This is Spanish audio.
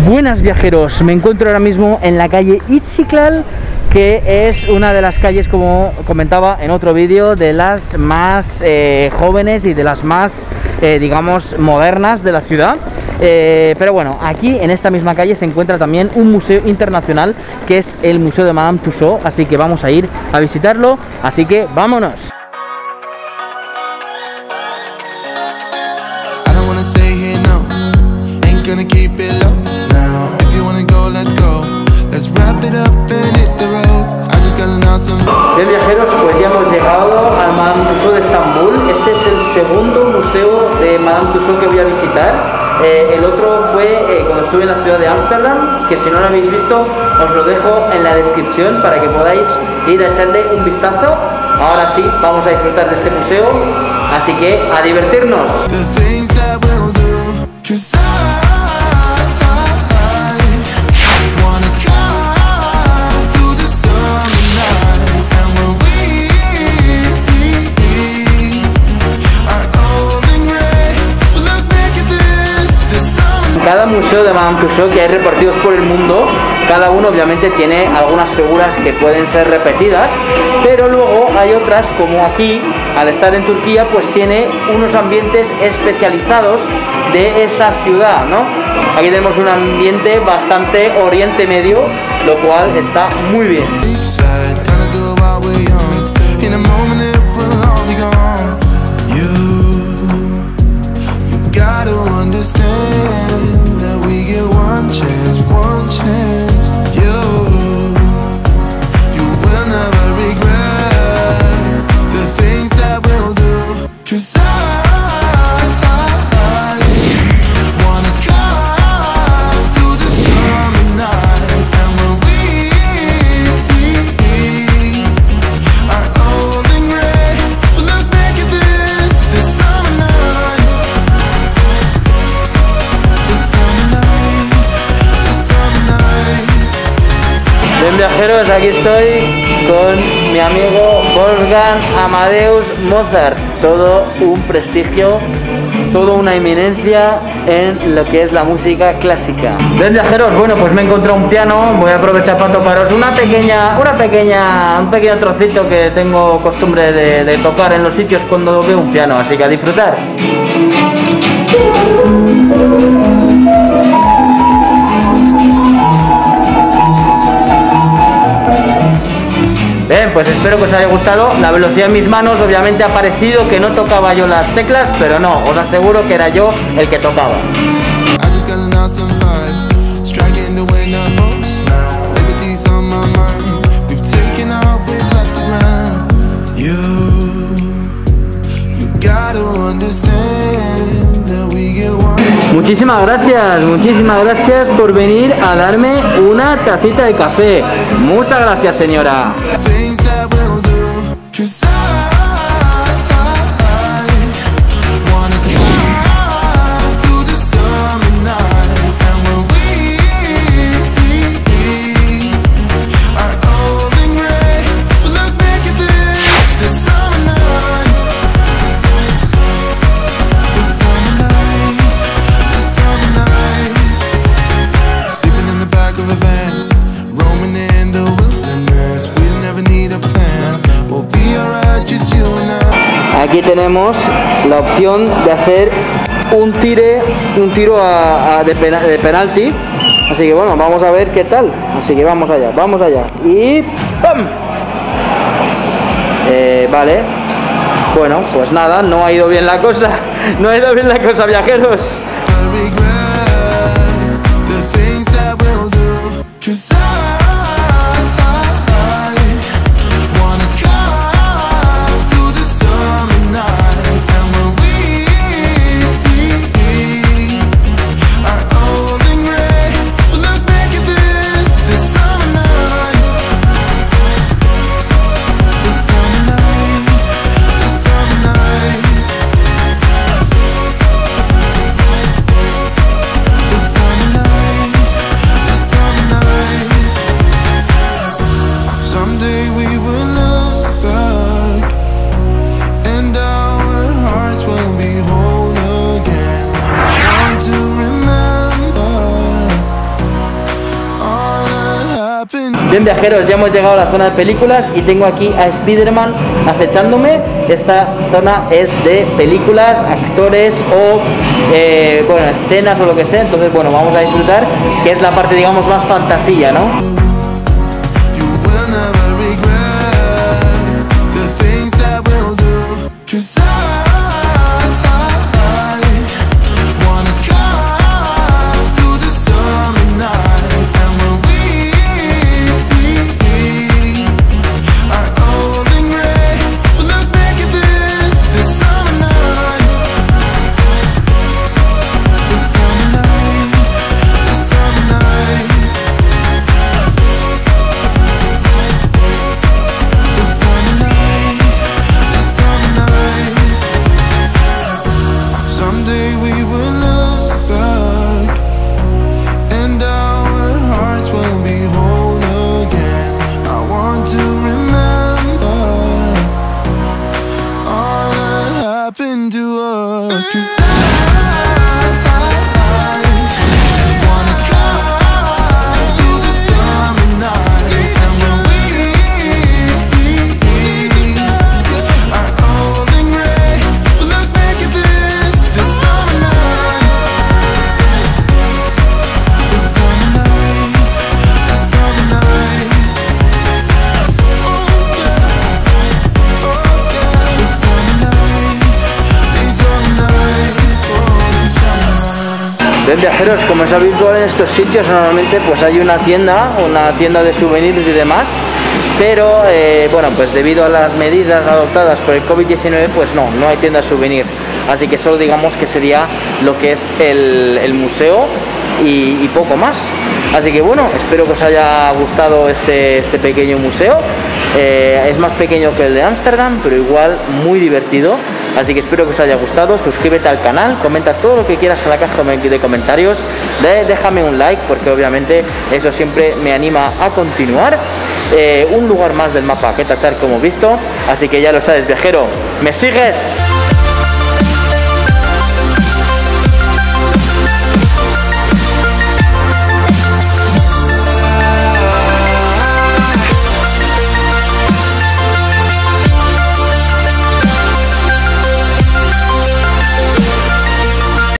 Buenas viajeros, me encuentro ahora mismo en la calle Itziclal, que es una de las calles, como comentaba en otro vídeo, de las más jóvenes y de las más, digamos, modernas de la ciudad. Pero bueno, aquí en esta misma calle se encuentra también un museo internacional, que es el Museo de Madame Tussauds, así que vamos a ir a visitarlo, así que vámonos. Bien viajeros, pues ya hemos llegado al Madame Tussauds de Estambul. Este es el segundo museo de Madame Tussauds que voy a visitar. El otro fue cuando estuve en la ciudad de Ámsterdam, que si no lo habéis visto os lo dejo en la descripción para que podáis ir a echarle un vistazo. Ahora sí, vamos a disfrutar de este museo, así que a divertirnos. Cada museo de Madame Tussauds que hay repartidos por el mundo, cada uno obviamente tiene algunas figuras que pueden ser repetidas, pero luego hay otras, como aquí, al estar en Turquía, pues tiene unos ambientes especializados de esa ciudad, ¿no? Aquí tenemos un ambiente bastante Oriente Medio, lo cual está muy bien. Bien viajeros, aquí estoy con mi amigo Wolfgang Amadeus Mozart, todo un prestigio, toda una eminencia en lo que es la música clásica. Bien viajeros, bueno, pues me he encontrado un piano, voy a aprovechar para tocaros un pequeño trocito que tengo costumbre de tocar en los sitios cuando veo un piano, así que a disfrutar. Bien, pues espero que os haya gustado. La velocidad en mis manos obviamente ha parecido que no tocaba yo las teclas, pero no, os aseguro que era yo el que tocaba. Muchísimas gracias por venir a darme una tacita de café. Muchas gracias, señora. Aquí tenemos la opción de hacer un tiro de penalti, así que bueno, vamos a ver qué tal, así que vamos allá y ¡pum! Vale, bueno, pues nada, no ha ido bien la cosa, viajeros. Bien, viajeros, ya hemos llegado a la zona de películas y tengo aquí a Spider-Man acechándome. Esta zona es de películas, actores o bueno, escenas o lo que sea. Entonces, bueno, vamos a disfrutar, que es la parte, digamos, más fantasía, ¿no? Bien, viajeros, como es habitual en estos sitios, normalmente pues hay una tienda de souvenirs y demás, pero bueno, pues debido a las medidas adoptadas por el COVID-19, pues no hay tienda de souvenir, así que solo digamos que sería lo que es el museo y poco más. Así que bueno, espero que os haya gustado este pequeño museo. Es más pequeño que el de Ámsterdam, pero igual muy divertido. Así que espero que os haya gustado. Suscríbete al canal, comenta todo lo que quieras en la caja de comentarios, déjame un like, porque obviamente eso siempre me anima a continuar. Un lugar más del mapa que tachar, como visto. Así que ya lo sabes, viajero, ¿me sigues?